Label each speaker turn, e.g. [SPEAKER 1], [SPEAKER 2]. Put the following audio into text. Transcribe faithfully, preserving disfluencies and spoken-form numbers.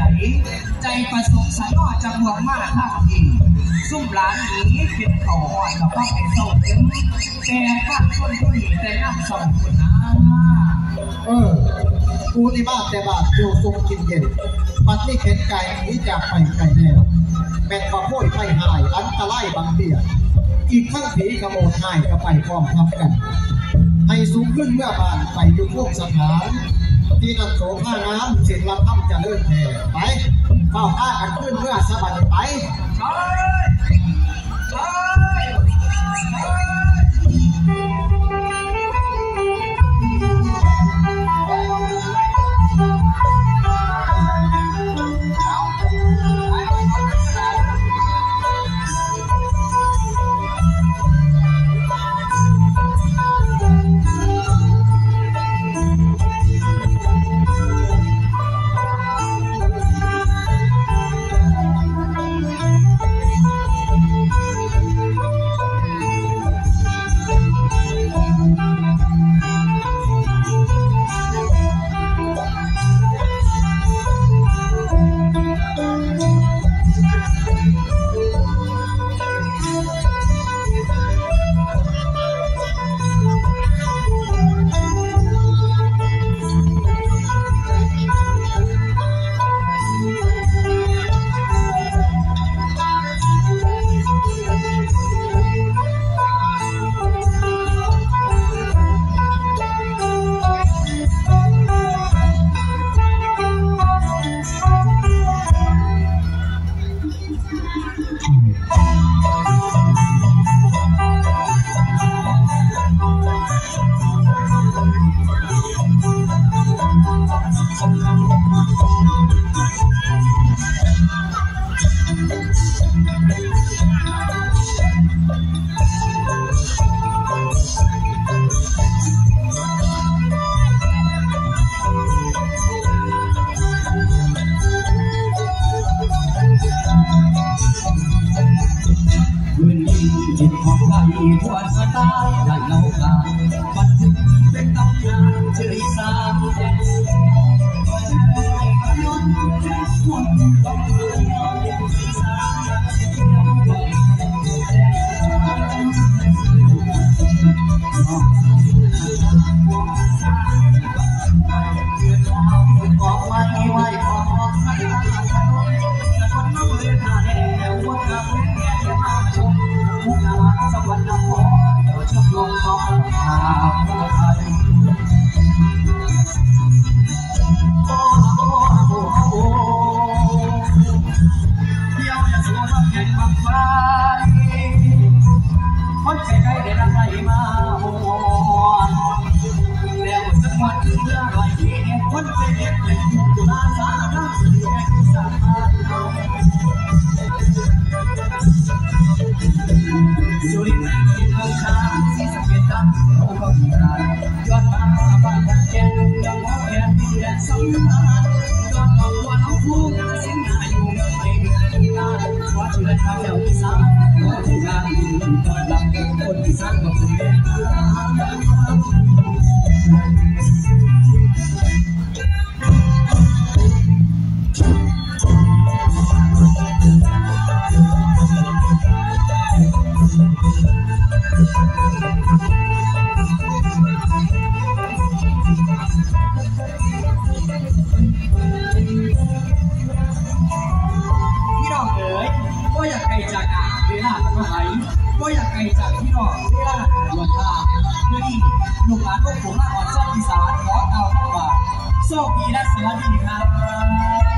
[SPEAKER 1] ใจประสงค์สนอจะบวกมากท่าทีซุ่มหลานนี้เป็นเขาอ่อนกับพ่อไอ้โซ่เอ็มแต่ข้าต้นผู้หญิงแต่น้ำสองคนนะ
[SPEAKER 2] เออกูที่บ้านแต่บาทอยู่ทรงกินเย็นปัดนี่เข็นไก่หนีจากไปไก่แนวแบ่งมาโค่ยไฟหายอันตะไลบางเดียอีกทั้งผีขโมยหายก็ไปพร้อมทำกันให้สูงขึ้นเมื่อบานไปอยู่พวกสถานที่นันโสผ้าน้ำเสียงลำถ้ำจะเลื่อนแผ่ไปเฝ้าผ้ากันขึ้นเมื่อสบายไปจิตของใครทวนสไตล์ได้เล่าขานบันทึกเป็นตำนานชื่อสามแดนก็จะได้ขยนแค่คนต้องเพื่อนสามเสียงน้ำใจบอกไว้ไว้ขอให้ทางถนนแต่คนน้องเลือดหาแดงวัดกับแม่แก่มาชมมุกนาสวรรค์นครชมลงท้องหาผู้ไทยโอ้โอ้โอ้โอ้เที่ยวจะสวนแข่งบังไฟคนใกล้ๆได้รักใครมาโอ้แล้วสักวันเมื่อไรคนไปเด็กเป็นตุลาสารน้ำเสียงสายสุรินทร์กินเมืองชาสีสะเก็ดดำโอ้ก็มีรายยอดมาบ้านกันแก่ยังมองแก่ที่แดนสำคัญยอดออกตัวน้องผู้สิ่งหน้าอยู่เมืองไม่เดือดร้อนว่าชื่อได้ข่าวเจ้าที่สามโอ้ที่งานอยู่ตอนหลังคนที่สร้างก็คือเด็กก็อยากไกลจากเวลาทำไมก็อยากไกลจากพี่น้องเวลาหลวงตาเมื่อนี้หนุ่มหลานพวกผมมาอ่อนซ่อมอีสานขอเอาเข้ามาโชคดีและสวัสดีครับ